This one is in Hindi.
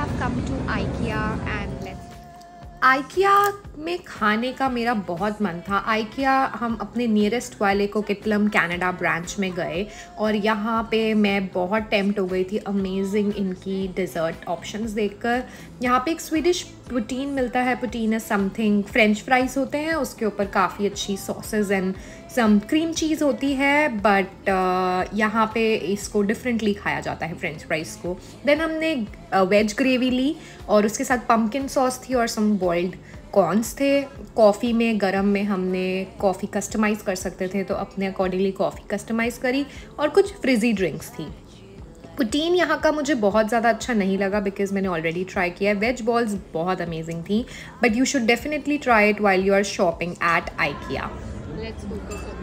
have come to IKEA and let's IKEA में खाने का मेरा बहुत मन था। आइकिया हम अपने नियरेस्ट वाले कोकिटलम कनाडा ब्रांच में गए और यहाँ पे मैं बहुत टेम्प्ट हो गई थी अमेजिंग इनकी डिज़र्ट ऑप्शंस देखकर। यहाँ पे एक स्वीडिश पुटीन मिलता है। Poutine is something French fries होते हैं, उसके ऊपर काफ़ी अच्छी sauces and some cream cheese होती है, बट यहाँ पे इसको डिफरेंटली खाया जाता है फ्रेंच फ्राइज़ को। देन हमने वेज ग्रेवी ली और उसके साथ पम्पकिन सॉस थी और सम बॉइल्ड कॉर्न्स थे। कॉफ़ी में गरम में हमने कॉफ़ी कस्टमाइज़ कर सकते थे तो अपने अकॉर्डिंगली कॉफ़ी कस्टमाइज़ करी और कुछ फ्रिजी ड्रिंक्स थी। पुटीन यहाँ का मुझे बहुत ज़्यादा अच्छा नहीं लगा बिकॉज मैंने ऑलरेडी ट्राई किया है। वेज बॉल्स बहुत अमेजिंग थी, but you should definitely try it while you are shopping at IKEA. focus on